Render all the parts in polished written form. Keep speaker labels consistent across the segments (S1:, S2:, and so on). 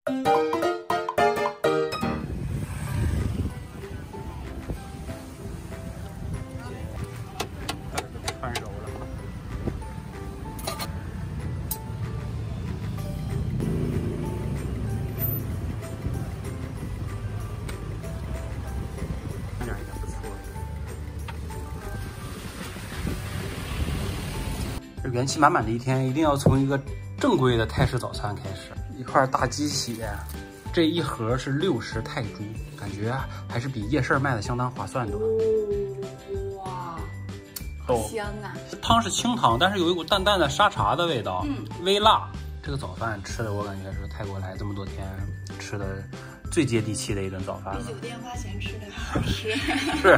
S1: 翻熟了。看着应该不错。这元气满满的一天，一定要从一个正规的泰式早餐开始。一块大鸡血，这一盒是60泰铢，感觉还是比夜市卖的相当划算的。
S2: 哇，好香啊！
S1: 汤是清汤，但是有一股淡淡的沙茶的味道，微辣。这个早饭吃的我感觉是泰国来这么多天吃的最接地气的一顿早饭了。
S2: 比酒店花钱吃的好吃。
S1: 是。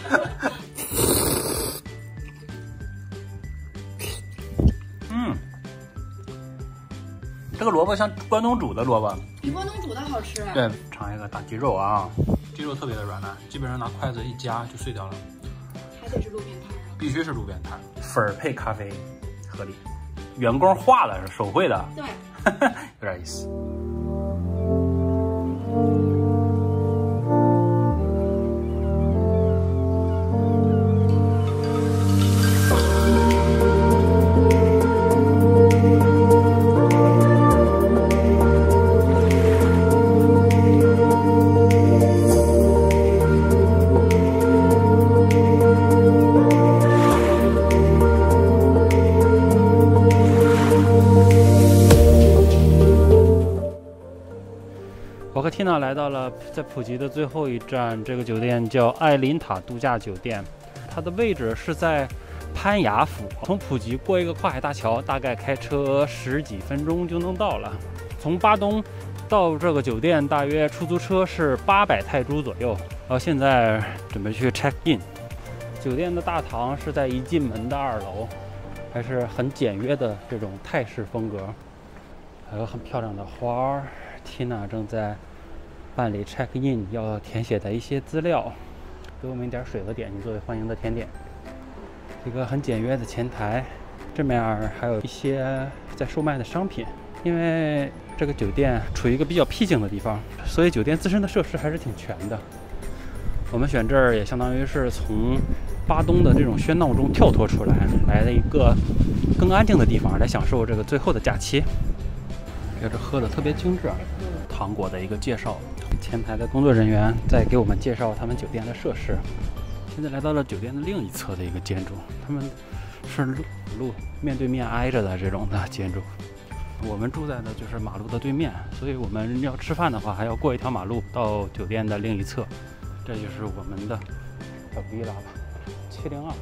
S1: 这个萝卜像关东煮的萝卜，
S2: 比关东煮的好吃。
S1: 对，尝一个大鸡肉啊，鸡肉特别的软烂，基本上拿筷子一夹就碎掉了。
S2: 还得是路边摊啊？
S1: 必须是路边摊，粉儿配咖啡，合理。员工画了是手绘的，
S2: 对，
S1: 有点意思。我和缇娜来到了在普吉的最后一站，这个酒店叫艾琳塔度假酒店，它的位置是在潘雅府，从普吉过一个跨海大桥，大概开车10几分钟就能到了。从巴东到这个酒店，大约出租车是800泰铢左右。现在准备去 check in。酒店的大堂是在一进门的2楼，还是很简约的这种泰式风格，还有很漂亮的花儿。Tina 正在办理 check in 要填写的一些资料，给我们一点水和点心作为欢迎的甜点。一个很简约的前台，这面还有一些在售卖的商品。因为这个酒店处于一个比较僻静的地方，所以酒店自身的设施还是挺全的。我们选这儿也相当于是从巴东的这种喧闹中跳脱出来，来了一个更安静的地方，来享受这个最后的假期。这喝的特别精致，糖果的一个介绍，前台的工作人员在给我们介绍他们酒店的设施。现在来到了酒店的另一侧的一个建筑，他们是路面对面挨着的这种的建筑。我们住在的就是马路的对面，所以我们要吃饭的话还要过一条马路到酒店的另一侧。这就是我们的小 villa 了，702。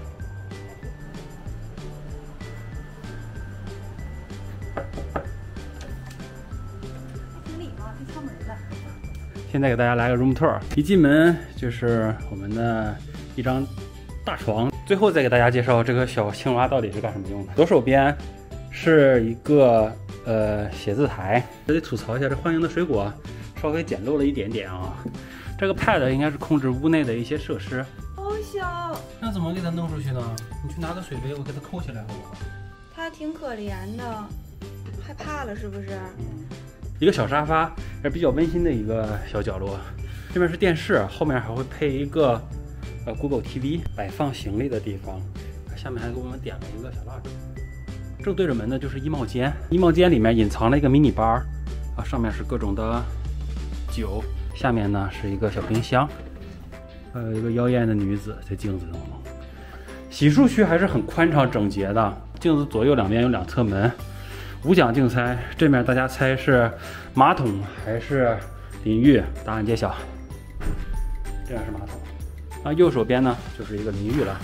S1: 现在给大家来个 room tour， 一进门就是我们的一张大床，最后再给大家介绍这个小青蛙到底是干什么用的。左手边是一个写字台，这里吐槽一下，这欢迎的水果稍微简陋了一点点啊。这个 pad 应该是控制屋内的一些设施。
S2: 好小，
S1: 那怎么给它弄出去呢？你去拿个水杯，我给它扣起来好不好？
S2: 它挺可怜的，害怕了是不是？
S1: 一个小沙发，是比较温馨的一个小角落。这边是电视，后面还会配一个Google TV 摆放行李的地方。下面还给我们点了一个小蜡烛。正对着门的就是衣帽间，衣帽间里面隐藏了一个迷你bar，上面是各种的酒，下面呢是一个小冰箱，还有一个妖艳的女子在镜子中。洗漱区还是很宽敞整洁的，镜子左右两边有2侧门。无奖竞猜，这面大家猜是马桶还是淋浴？答案揭晓，这样是马桶。右手边呢就是一个淋浴了，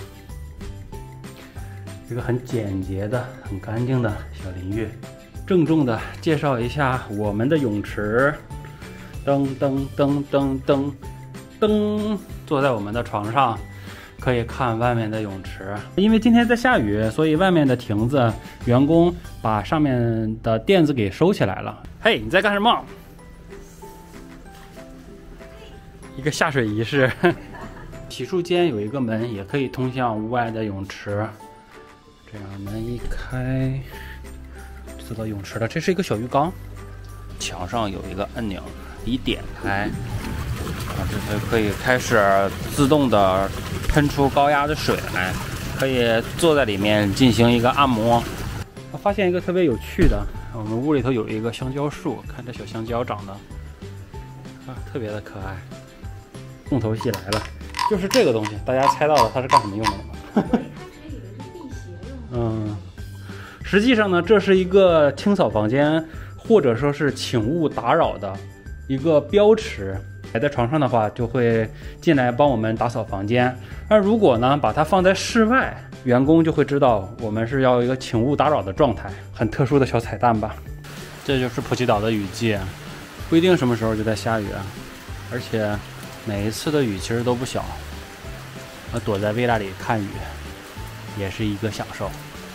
S1: 一个很简洁的、很干净的小淋浴。郑重的介绍一下我们的泳池，噔噔噔噔噔噔，坐在我们的床上。可以看外面的泳池，因为今天在下雨，所以外面的亭子员工把上面的垫子给收起来了。嘿，你在干什么？一个下水仪式。洗漱间有一个门，也可以通向屋外的泳池。这样门一开，就到泳池了。这是一个小浴缸， 墙上有一个按钮，一点开，这就可以开始自动的喷出高压的水来，可以坐在里面进行一个按摩。我发现一个特别有趣的，我们屋里头有一个香蕉树，看这小香蕉长得特别的可爱。重头戏来了，就是这个东西，大家猜到了它是干什么用的吗？实际上呢，这是一个清扫房间，或者说是请勿打扰的一个标识。摆在床上的话，就会进来帮我们打扫房间。而如果呢，把它放在室外，员工就会知道我们是要一个请勿打扰的状态，很特殊的小彩蛋吧。这就是普吉岛的雨季，不一定什么时候就在下雨，而且每一次的雨其实都不小。躲在未来里看雨，也是一个享受。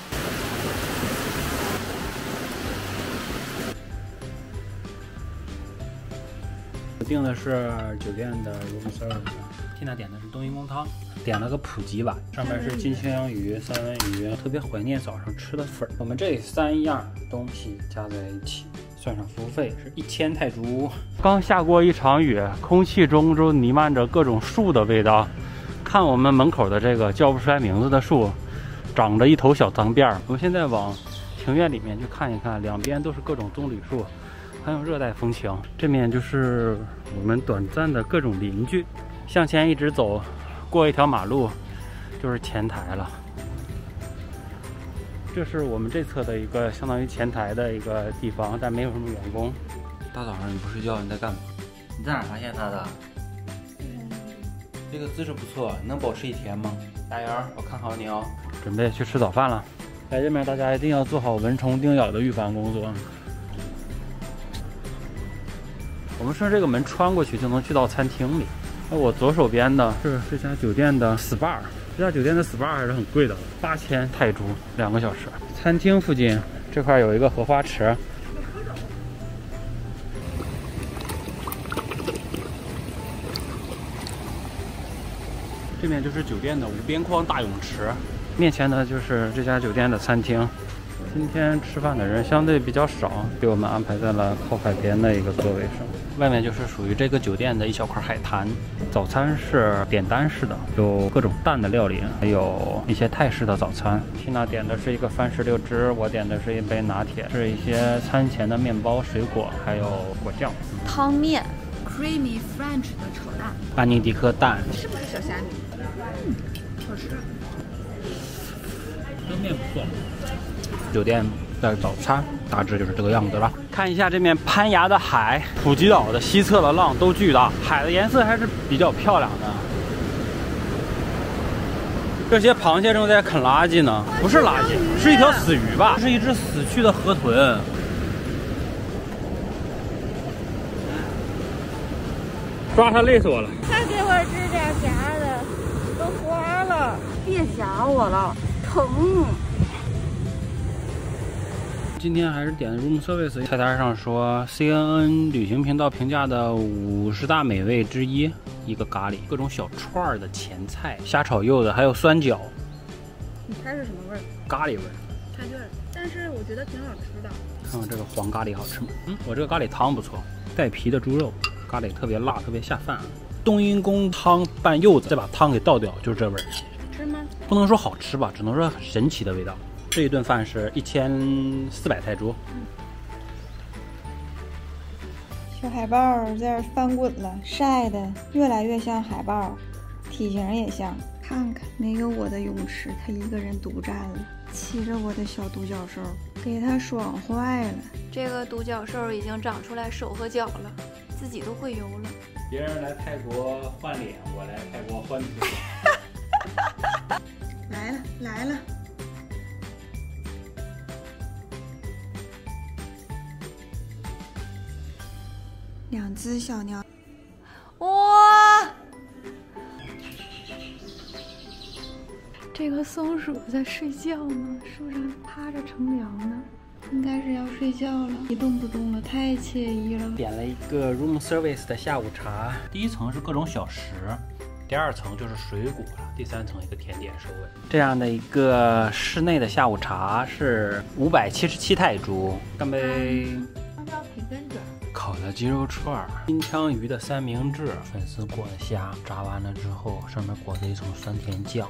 S1: 订的是酒店的 room service， Tina 点的是冬阴功汤，点了个普吉碗，上面是金枪鱼、三文鱼，特别怀念早上吃的粉。我们这3样东西加在一起，算上服务费是1000泰铢。刚下过一场雨，空气中都弥漫着各种树的味道。看我们门口的这个叫不出来名字的树，长着一头小脏辫儿。我们现在往庭院里面去看一看，两边都是各种棕榈树。很有热带风情，这面就是我们短暂的各种邻居。向前一直走，过一条马路就是前台了。这是我们这侧的一个相当于前台的一个地方，但没有什么员工。大早上你不睡觉，你在干嘛？你在哪发现它的？这个姿势不错，能保持1天吗？加油，我看好你哦。准备去吃早饭了。来这边大家一定要做好蚊虫叮咬的预防工作。我们顺着这个门穿过去就能去到餐厅里。那我左手边的是这家酒店的 SPA， 这家酒店的 SPA 还是很贵的，8000泰铢2个小时。餐厅附近这块有一个荷花池，这面就是酒店的无边框大泳池，面前呢就是这家酒店的餐厅。今天吃饭的人相对比较少，给我们安排在了靠海边的一个座位上。外面就是属于这个酒店的一小块海滩。早餐是点单式的，有各种蛋的料理，还有一些泰式的早餐。Tina点的是一个番石榴汁，我点的是一杯拿铁，是一些餐前的面包、水果，还有果酱。
S2: 汤面 ，creamy French 的炒蛋，
S1: 班尼迪克蛋，
S2: 是不是小虾米？好吃。
S1: 这面不错。酒店的早餐大致就是这个样子了。看一下这面攀崖的海，普吉岛的西侧的浪都巨大，海的颜色还是比较漂亮的。这些螃蟹正在啃垃圾呢，不是垃圾，是一条死鱼吧？是一只死去的河豚。抓它累死我了。
S2: 快给我指点啥的，都花了，别夹我了，疼。
S1: 今天还是点的 room service， 菜单上说 CNN 旅行频道评价的50大美味之一，一个咖喱，各种小串的前菜，虾炒柚子，还有酸饺。
S2: 你猜是什么味儿？
S1: 咖喱味儿。
S2: 猜对了，但是我觉得挺好吃的。
S1: 看看这个黄咖喱好吃吗？我这个咖喱汤不错，带皮的猪肉，咖喱特别辣，特别下饭。冬阴功汤拌柚子，再把汤给倒掉，就是这味儿。
S2: 好吃吗？不
S1: 能说好吃吧，只能说很神奇的味道。这一顿饭是1400泰铢。
S2: 小海豹在这儿翻滚了，晒的越来越像海豹，体型也像。看看，没有我的泳池，他一个人独占了，骑着我的小独角兽，给他爽坏了。这个独角兽已经长出来手和脚了，自己都会游了。
S1: 别人来泰国换脸，我来泰国换腿。
S2: 来了来了。2只小鸟，哇！这个松鼠在睡觉呢，树上趴着乘凉呢，应该是要睡觉了，一动不动了，太惬意了。
S1: 点了一个 room service 的下午茶，第一层是各种小食，第2层就是水果了，第3层一个甜点收尾。这样的一个室内的下午茶是577泰铢。干杯！
S2: 香蕉培根卷。
S1: 了鸡肉串儿、金枪鱼的三明治、粉丝裹的虾，炸完了之后上面裹着一层酸甜酱。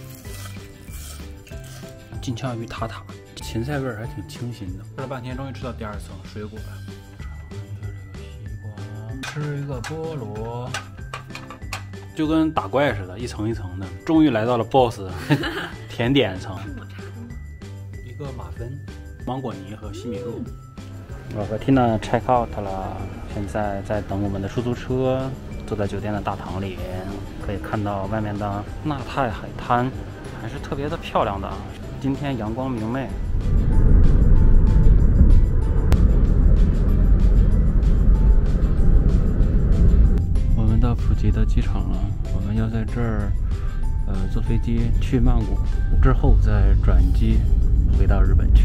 S1: 金枪鱼塔塔，芹菜味儿还挺清新的。吃了半天，终于吃到第二层水果了。吃一个菠萝，就跟打怪似的，一层一层的。终于来到了 BOSS 甜点层。一个马芬、芒果泥和西米露。我和 Tina check out 了，现在在等我们的出租车。坐在酒店的大堂里，可以看到外面的纳泰海滩，还是特别的漂亮的。今天阳光明媚。我们到普吉的机场了，我们要在这儿，坐飞机去曼谷，之后再转机回到日本去。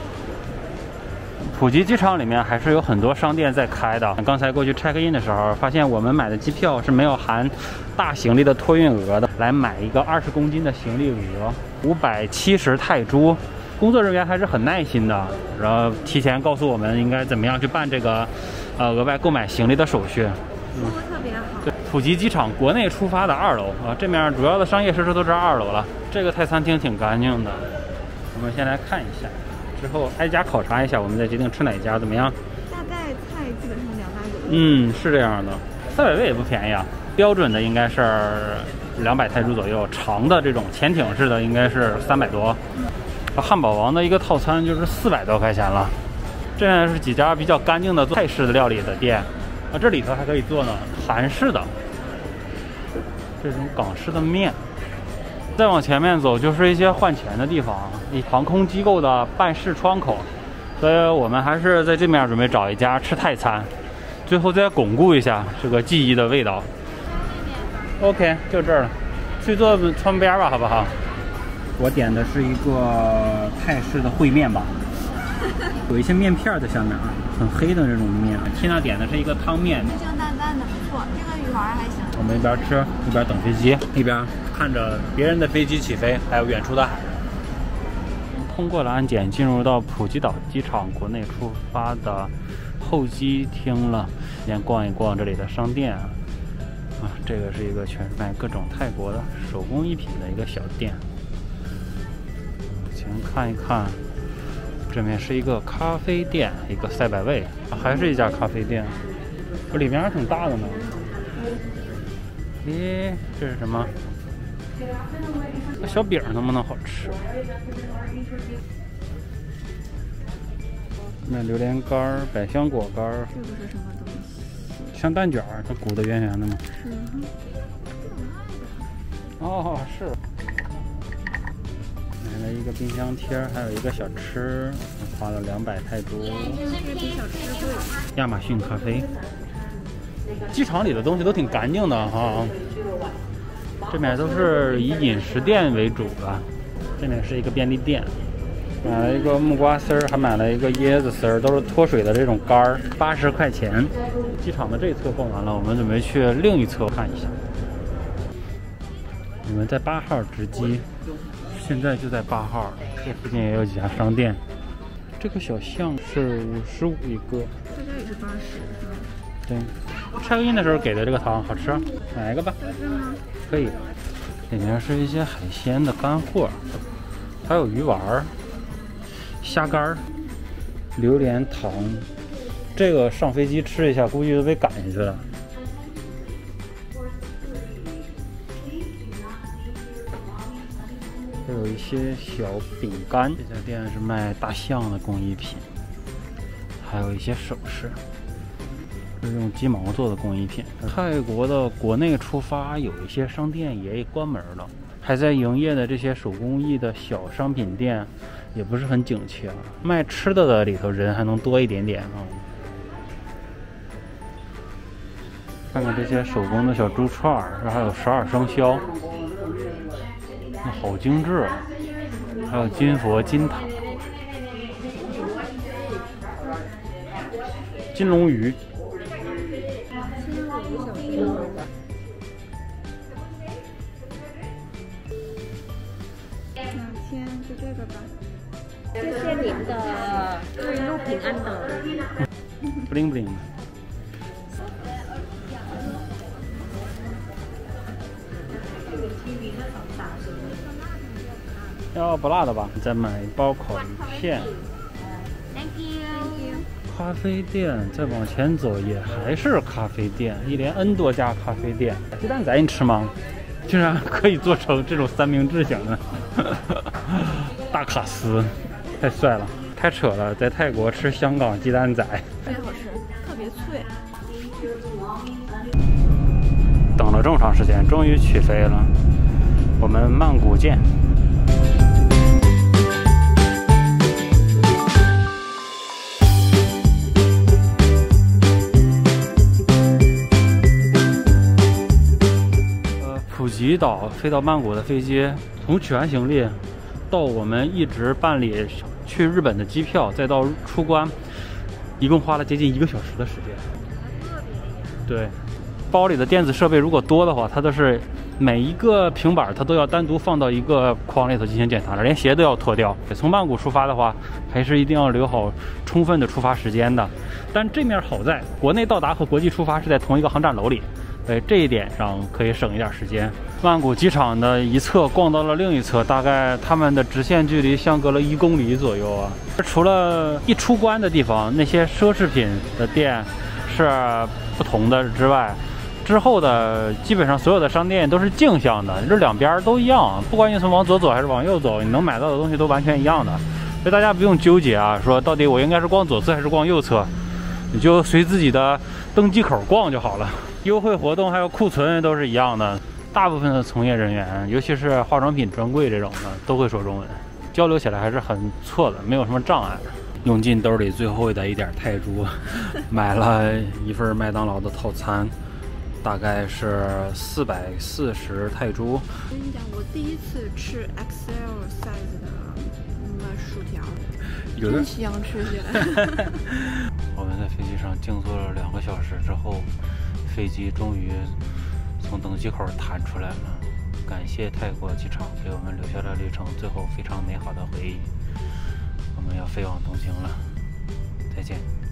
S1: 普吉机场里面还是有很多商店在开的。刚才过去 check in 的时候，发现我们买的机票是没有含大行李的托运额的。来买一个20公斤的行李额，570泰铢。工作人员还是很耐心的，然后提前告诉我们应该怎么样去办这个，额外购买行李的手续。
S2: 服务特别好。
S1: 对，普吉机场国内出发的2楼啊，这面主要的商业设施都是2楼了。这个泰餐厅挺干净的，我们先来看一下。之后挨家考察一下，我们再决定吃哪家怎么样？
S2: 大概菜基本上200左右。
S1: 是这样的，300位也不便宜啊。标准的应该是200泰铢左右，长的这种潜艇式的应该是300多。汉堡王的一个套餐就是400多块钱了。这样是几家比较干净的做泰式的料理的店啊，这里头还可以做呢，韩式的，这种港式的面。再往前面走就是一些换钱的地方，航空机构的办事窗口，所以我们还是在这面准备找一家吃泰餐，最后再巩固一下这个记忆的味道。OK， 就这儿了，去坐窗边吧，好不好？我点的是一个泰式的烩面吧，有一些面片在下面啊，很黑的那种面。Tina点的是一个汤面，
S2: 清清淡淡的，不错，这个鱼丸还行。
S1: 我们一边吃一边等飞机，一边看着别人的飞机起飞，还有远处的海。通过了安检，进入到普吉岛机场国内出发的候机厅了。先逛一逛这里的商店啊，这个是一个全是卖各种泰国的手工艺品的一个小店。先看一看，这面是一个咖啡店，一个赛百味，还是一家咖啡店，这里面还挺大的呢。咦，这是什么？这小饼能不能好吃？那榴莲干儿、百香果干儿，
S2: 这个是什么东西？
S1: 像蛋卷儿，它鼓的圆圆的吗？
S2: 是。
S1: 哦，是。买了一个冰箱贴，还有一个小吃，花了200泰铢。
S2: 这比小吃贵。
S1: 亚马逊咖啡。机场里的东西都挺干净的哈，这边都是以饮食店为主的。这边是一个便利店，买了一个木瓜丝儿，还买了一个椰子丝儿，都是脱水的这种干儿，80块钱。机场的这一侧逛完了，我们准备去另一侧看一下。我们在8号值机，现在就在8号，这附近也有几家商店。这个小巷是55一个，
S2: 这家也是80，是吧？
S1: 对。check in 的时候给的这个糖好吃，买一个吧。
S2: 这是吗？
S1: 可以。里面是一些海鲜的干货，还有鱼丸、虾干、榴莲糖。这个上飞机吃一下，估计都被赶下去了。还有一些小饼干。这家店是卖大象的工艺品，还有一些首饰。是用鸡毛做的工艺品。泰国的国内出发有一些商店也关门了，还在营业的这些手工艺的小商品店也不是很景气啊。卖吃的里头人还能多一点点啊。看看这些手工的小猪串儿，这还有12生肖，那好精致啊！还有金佛、金塔、金龙鱼。
S2: 就这个吧。
S3: 谢谢您的一路平安的。
S1: bling bling。 要不辣的吧？再买一包烤鱼片。
S2: Thank you。
S1: 咖啡店，再往前走也还是咖啡店，一连 N 多家咖啡店。鸡蛋仔你吃吗？竟然可以做成这种三明治型的，大卡司，太帅了，太扯了！在泰国吃香港鸡蛋仔，
S2: 特别好吃，特别脆。
S1: 等了这么长时间，终于起飞了，我们曼谷见。普吉岛飞到曼谷的飞机，从取完行李到我们一直办理去日本的机票，再到出关，一共花了接近1个小时的时间。对，包里的电子设备如果多的话，它都是每一个平板它都要单独放到一个筐里头进行检查的，连鞋都要脱掉。从曼谷出发的话，还是一定要留好充分的出发时间的。但这面好在国内到达和国际出发是在同一个航站楼里。这一点上可以省一点时间。曼谷机场的一侧逛到了另一侧，大概他们的直线距离相隔了1公里左右啊。除了一出关的地方那些奢侈品的店是不同的之外，之后的基本上所有的商店都是径向的，这两边都一样，不管你从往左走还是往右走，你能买到的东西都完全一样的。所以大家不用纠结啊，说到底我应该是逛左侧还是逛右侧，你就随自己的登机口逛就好了。优惠活动还有库存都是一样的，大部分的从业人员，尤其是化妆品专柜这种的，都会说中文，交流起来还是很不错的，没有什么障碍。用尽兜里最后的一点泰铢，买了一份麦当劳的套餐，大概是440泰铢。
S2: 我跟你讲，我第一次吃 XL size 的薯条，真香吃起来。
S1: 我们在飞机上静坐了2个小时之后，飞机终于从登机口弹出来了。感谢泰国机场给我们留下了旅程最后非常美好的回忆。我们要飞往东京了，再见。